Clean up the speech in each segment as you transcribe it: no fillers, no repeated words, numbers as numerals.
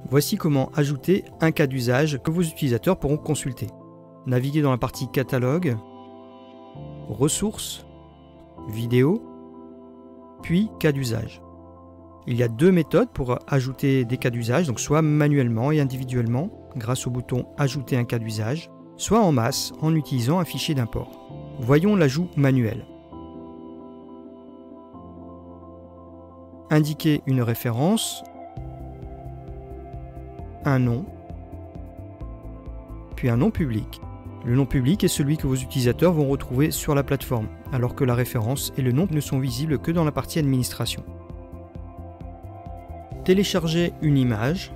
Voici comment ajouter un cas d'usage que vos utilisateurs pourront consulter. Naviguez dans la partie Catalogue, Ressources, Vidéos, puis Cas d'usage. Il y a deux méthodes pour ajouter des cas d'usage, donc soit manuellement et individuellement, grâce au bouton « Ajouter un cas d'usage », soit en masse en utilisant un fichier d'import. Voyons l'ajout manuel. Indiquez une référence, un nom, puis un nom public. Le nom public est celui que vos utilisateurs vont retrouver sur la plateforme, alors que la référence et le nom ne sont visibles que dans la partie administration. Téléchargez une image.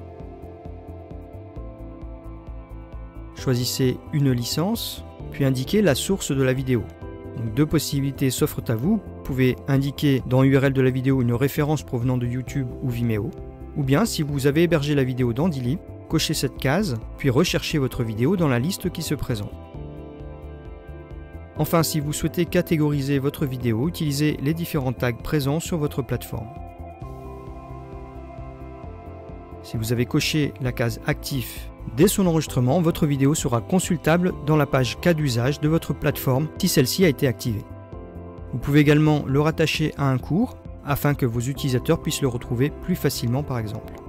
Choisissez une licence, puis indiquez la source de la vidéo. Donc, deux possibilités s'offrent à vous. Vous pouvez indiquer dans l'URL de la vidéo une référence provenant de YouTube ou Vimeo, ou bien si vous avez hébergé la vidéo dans Dili, cochez cette case, puis recherchez votre vidéo dans la liste qui se présente. Enfin, si vous souhaitez catégoriser votre vidéo, utilisez les différents tags présents sur votre plateforme. Si vous avez coché la case Actif dès son enregistrement, votre vidéo sera consultable dans la page cas d'usage de votre plateforme si celle-ci a été activée. Vous pouvez également le rattacher à un cours afin que vos utilisateurs puissent le retrouver plus facilement par exemple.